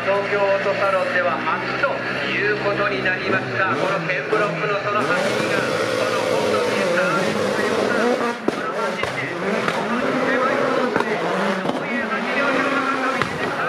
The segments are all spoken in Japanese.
東京オートサロンでは初ということになりました。このケンブロックのその走りが、このホームミニスターこの走って、この狭いコースでどういう走りをするのか見せてきた。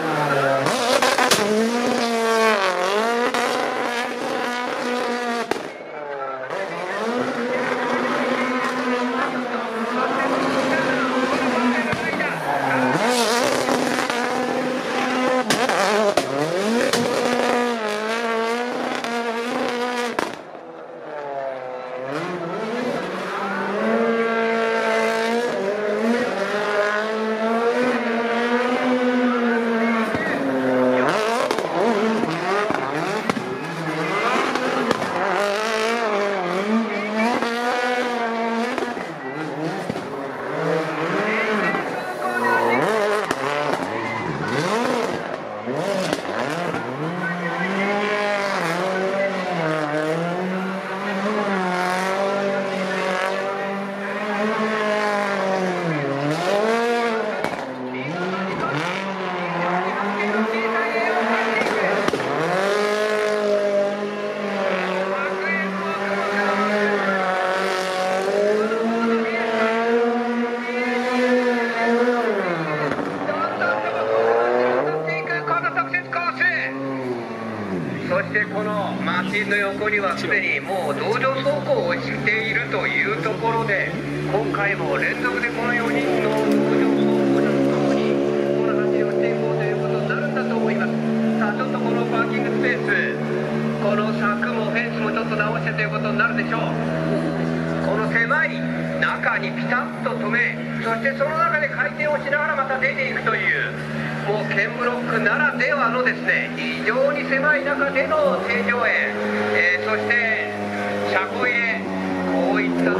そしてこのマシンの横にはすでにもう同乗走行をしているというところで、今回も連続でこの4人の同乗走行のところにこの走りをしていこうということになるんだと思います。さあちょっとこのパーキングスペース、この柵もフェンスもちょっと直してということになるでしょう。この狭い中にピタッと止め、そしてその中で回転をしながらまた出ていくという、もうケンブロックならではのですね、非常に狭い中での正常円、そして車庫入れ、こういった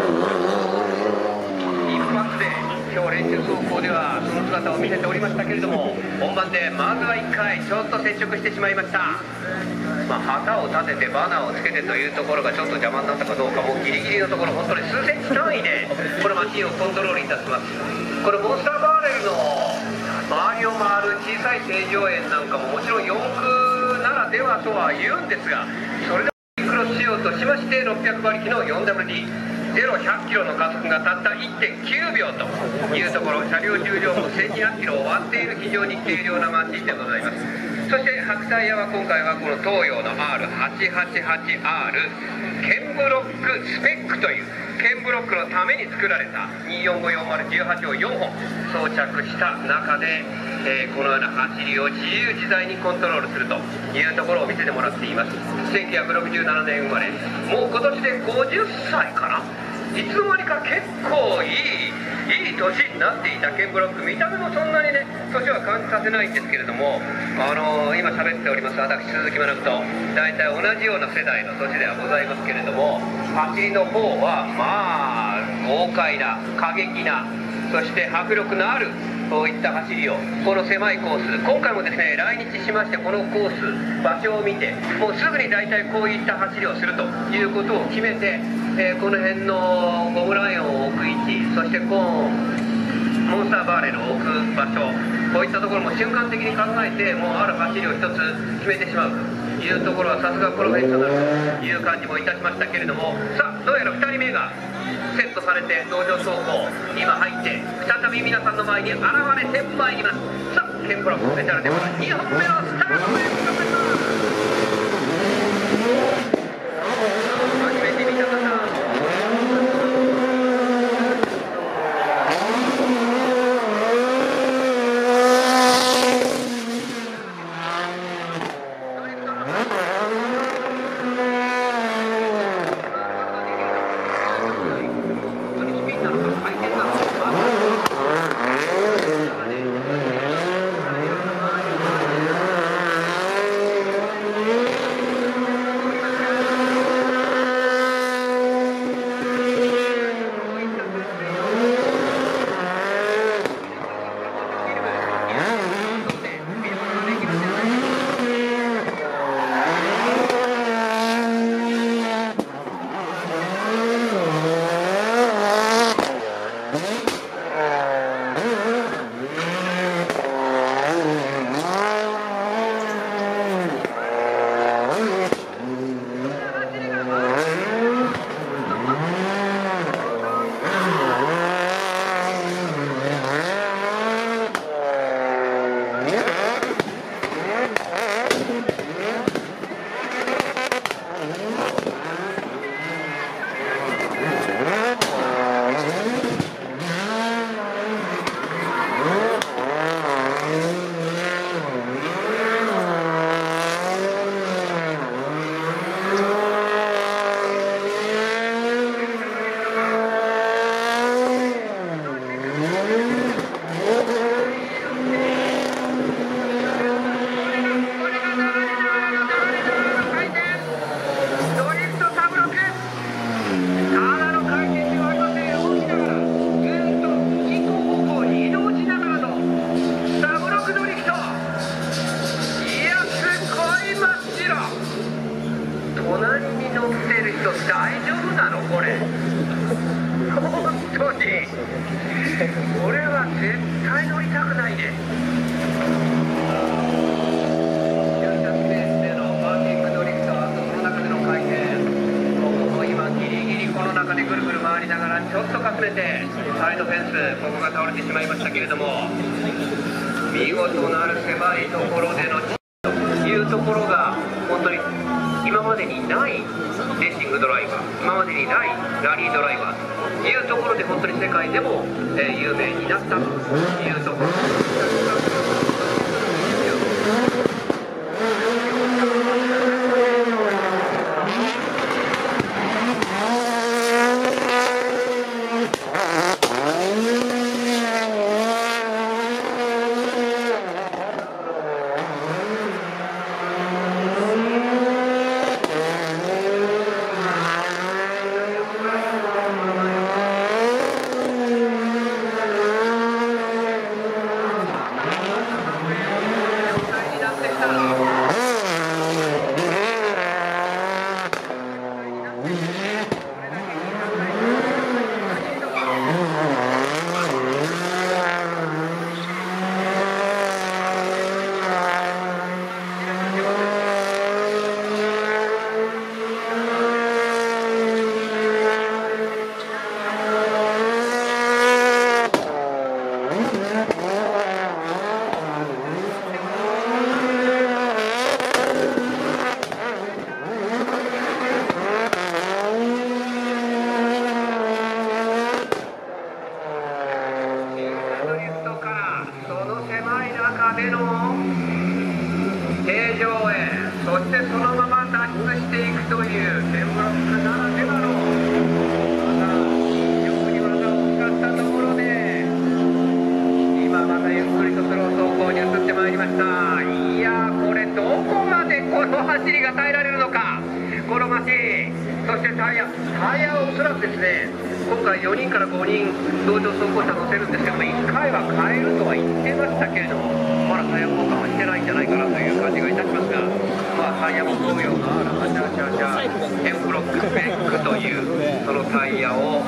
一発で今日練習走行ではその姿を見せておりましたけれども、本番でまずは1回ちょっと接触してしまいました。旗を立ててバナーをつけてというところがちょっと邪魔になったかどうか、もうギリギリのところ、本当に数センチ単位でこのマシンをコントロールいたします。これモンスターバーレルの周りを回る小さい正常円なんかももちろん4駆ならではとは言うんですが、それでもクロス仕様としまして600馬力の 4WD、0-100キロの加速がたった 1.9 秒というところ、車両重量も1200キロを割っている非常に軽量なマシンでございます。そして白タイヤは今回はこの東洋の R888R ケンブロックスペックというケンブロックのために作られた2454018を4本装着した中で、このような走りを自由自在にコントロールするというところを見せてもらっています。1967年生まれ、もう今年で50歳かな。いつの間にか結構いい年になっていたケンブロック、見た目もそんなにね年は感じさせないんですけれども、今喋っております私鈴木学と大体同じような世代の年ではございますけれども、走りの方はまあ豪快な過激な、そして迫力のあるそういった走りをこの狭いコース、今回もですね来日しまして、このコース場所を見てもうすぐに大体こういった走りをするということを決めて、この辺のゴムライオンを置く位置、そしてモンスターバーレルを置く場所、こういったところも瞬間的に考えて、もうある走りを一つ決めてしまうというところはさすがプロフェッショナルという感じもいたしましたけれども、さあどうやら2人目がセットされて同乗走行今入って再び皆さんの前に現れてまいります。さあケンブロックスペシャルでは2本目のスタートということになります。初めて見た方、 めてサイドフェンス、ここが倒れてしまいましたけれども、見事なる狭いところでのというところが本当に今までにないレーシングドライバー、今までにないラリードライバーというところで本当に世界でも、有名になったというところ。での平常へ、そしてそのまま脱出していくというケンブロックならではのように技を使ったところで、今またゆっくりとスロー走行に移ってまいりました。いやー、これどこまでこの走りが耐えられるのか、このマシン。そしてタイヤはおそらくですね、今回4人から5人同乗走行車乗せるんですけども、1回は変えるとは言ってましたけれども、まだタイヤ交換はしてないんじゃないかなという感じがいたしますが、タイヤも同様のエンブロックスペックというそのタイヤを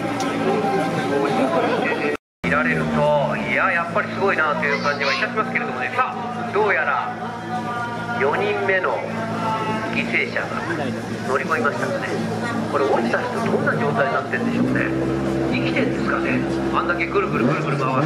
見られると、やっぱりすごいなという感じはいたしますけれどもね。さあ、どうやら4人目の犠牲者が乗り込みましたので、これ降りた人どんな状態になってるんでしょうね。生きてるんですかね、あんだけぐるぐるぐるぐる回って。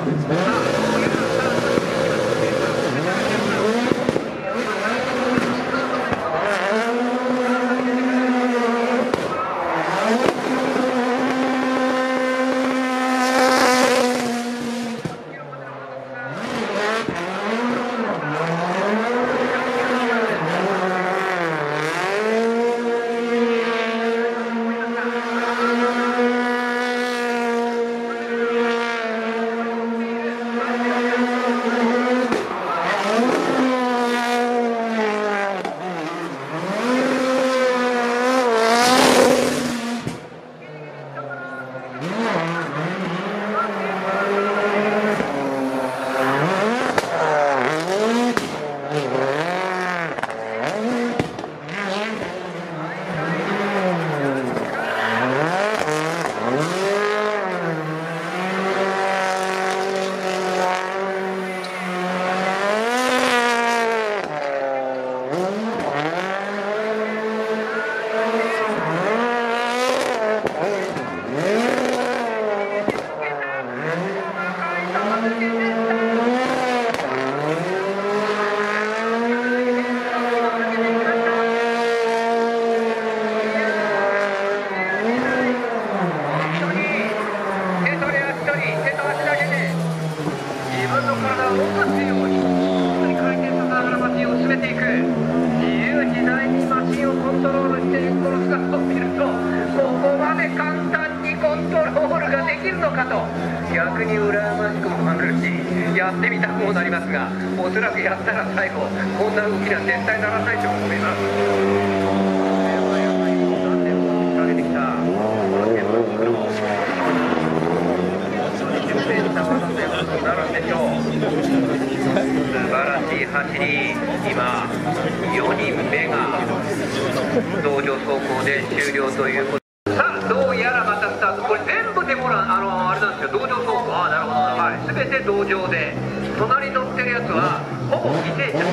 逆に羨ましくもあるし、やってみたくもなりますが、おそらくやったら最後こんな動きには絶対ならないと思います。何年もかけてきたこのテンポの熟成した技ということになるんでしょう。素晴らしい走り。今4人目が同乗走行で終了ということ。どうやらまたスタート、これ全部でもあれなんですよ、同乗走行、なるほど、はい、全て同乗で、隣に乗ってるやつはほぼ犠牲者。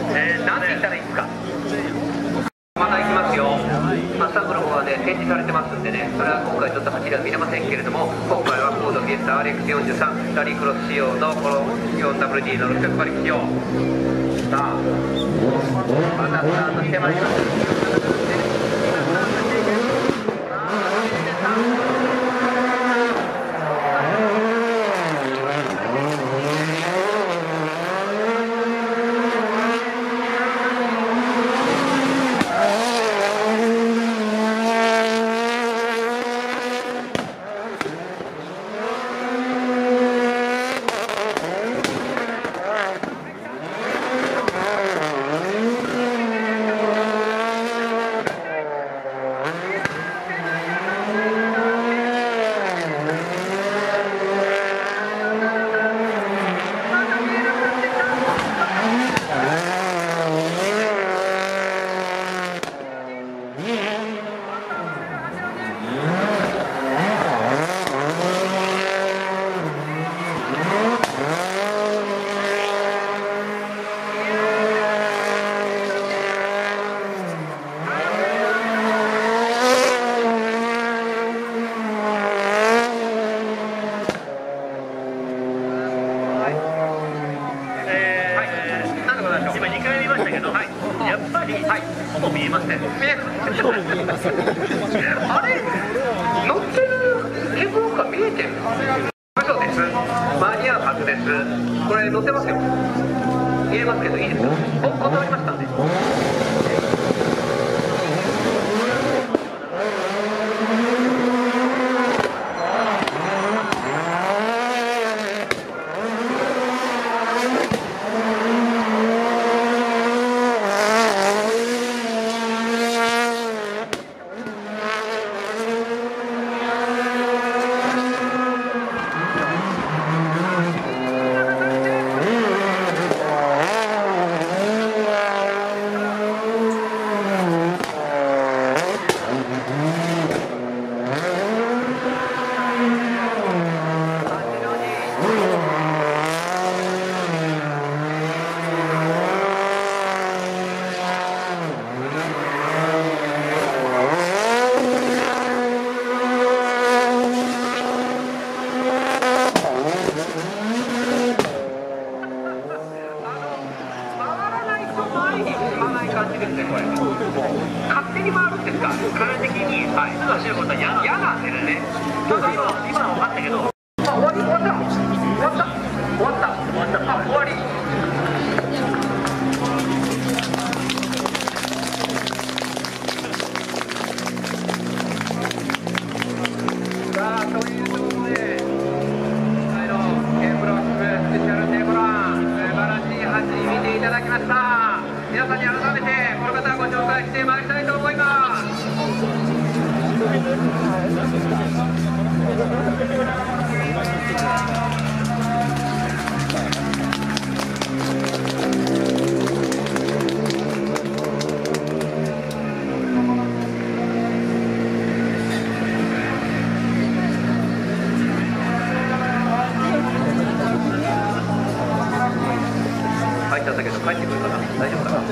なんて言ったらいいですか。また行きますよ。スタンドの方はね展示されてますんでね、それは今回ちょっと走りは見れませんけれども、今回はフォードフィエスタ RX43 ラリークロス仕様のこの 4WD の600馬力仕様。さあまたスタートしてまいります。 今2回見ましたけど、やっぱり、ほぼ見えません。 あれ乗ってるレブロックが見えてる。そうです。間に合うはずです。これ乗ってますよ。見えますけどいいですか。断りましたんで。感じですね、これ。勝手に回るんですか。 体的に、すぐ走ることは嫌なんですね。 なんか今の分かったけど。 終わった。終わり。さあ、ということで、今回のＫブロックスペシャルテーブラン、素晴らしい走り見ていただきました。皆さんに改めてこの方をご紹介してまいりたいと思います。入っちゃったけど帰ってくるかな。大丈夫かな。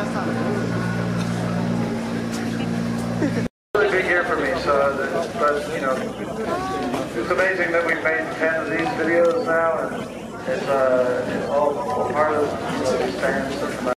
Big year for me, but it's amazing that we've made 10 of these videos now, and it's all part of the stands.